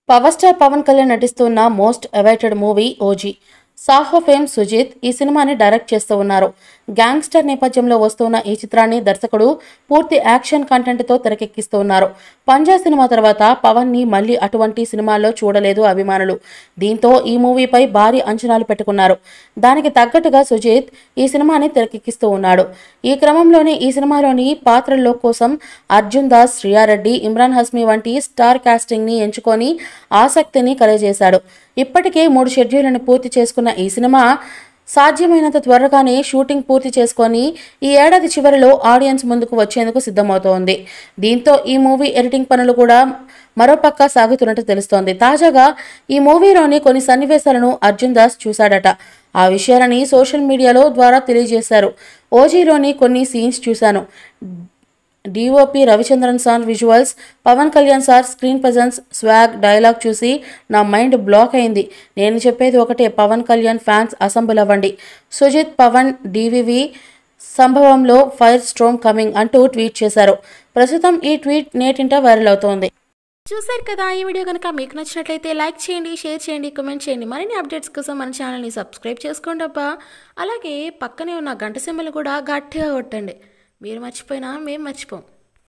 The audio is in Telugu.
పవర్ స్టార్ పవన్ కళ్యాణ్ నటిస్తున్న most awaited movie OG. Saaho fame Sujeeth ఈ సినిమాని డైరెక్ట్ చేస్తూ ఉన్నారు. గ్యాంగ్స్టర్ నేపథ్యంలో వస్తున్న ఈ చిత్రాన్ని దర్శకుడు పూర్తి యాక్షన్ కంటెంట్తో తెరకెక్కిస్తూ ఉన్నారు. పంజా సినిమా తర్వాత పవన్ ని మళ్ళీ అటువంటి సినిమాల్లో చూడలేదు అభిమానులు. దీంతో ఈ మూవీపై భారీ అంచనాలు పెట్టుకున్నారు. దానికి తగ్గట్టుగా సుజిత్ ఈ సినిమాని తెరకెక్కిస్తూ ఉన్నాడు. ఈ క్రమంలోనే ఈ సినిమాలోని పాత్రల్లో కోసం అర్జున్ దాస్, శ్రియారెడ్డి, ఇమ్రాన్ హస్మీ వంటి స్టార్ కాస్టింగ్ ని ఎంచుకొని ఆసక్తిని కలగజేశాడు. ఇప్పటికే 3 షెడ్యూళ్లను పూర్తి చేసుకున్న ఈ సినిమా సాధ్యమైనంత త్వరగానే షూటింగ్ పూర్తి చేసుకొని ఈ ఏడాది చివరిలో ఆడియన్స్ ముందుకు వచ్చేందుకు సిద్ధమవుతోంది. దీంతో ఈ మూవీ ఎడిటింగ్ పనులు కూడా మరోపక్క సాగుతున్నట్టు తెలుస్తోంది. తాజాగా ఈ మూవీలోని కొన్ని సన్నివేశాలను అర్జున్ దాస్ చూశాడట. ఆ విషయాలని సోషల్ మీడియాలో ద్వారా తెలియజేశారు. ఓజీలోని కొన్ని సీన్స్ చూశాను. DOP Ravichandran sir visuals, Pawan Kalyan sir screen presence, swag, dialogue చూసి నా మైండ్ బ్లాక్ అయింది. నేను చెప్పేది ఒకటే, పవన్ కళ్యాణ్ ఫ్యాన్స్ అసెంబుల్ అవ్వండి. సుజిత్ పవన్ డివివి సంభవంలో ఫైర్ స్ట్రోమ్ కమింగ్ అంటూ ట్వీట్ చేశారు. ప్రస్తుతం ఈ ట్వీట్ నేటింట వైరల్ అవుతోంది. చూశారు కదా, ఈ వీడియో కనుక మీకు నచ్చినట్లయితే లైక్ చేయండి, షేర్ చేయండి, కామెంట్ చేయండి. మరిన్ని అప్డేట్స్ కోసం మన ఛానల్ని సబ్స్క్రైబ్ చేసుకోండి అబ్బా. అలాగే పక్కనే ఉన్న గంట సింబల్ కూడా గట్టిగా కొట్టండి. మీరు మర్చిపోయినా మేము మర్చిపోం.